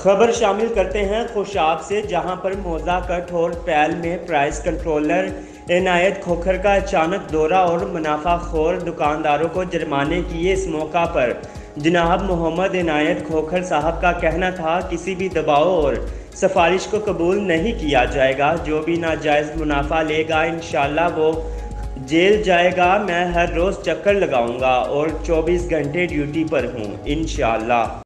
खबर शामिल करते हैं खुशाब से, जहां पर मौजा कट और पैल में प्राइस कंट्रोलर इनायत खोखर का अचानक दौरा और मुनाफाखोर दुकानदारों को जुर्माने किए। इस मौका पर जनाब मोहम्मद इनायत खोखर साहब का कहना था, किसी भी दबाव और सिफारिश को कबूल नहीं किया जाएगा। जो भी नाजायज़ मुनाफा लेगा इंशाल्लाह वो जेल जाएगा। मैं हर रोज़ चक्कर लगाऊंगा और 24 घंटे ड्यूटी पर हूँ इंशाल्लाह।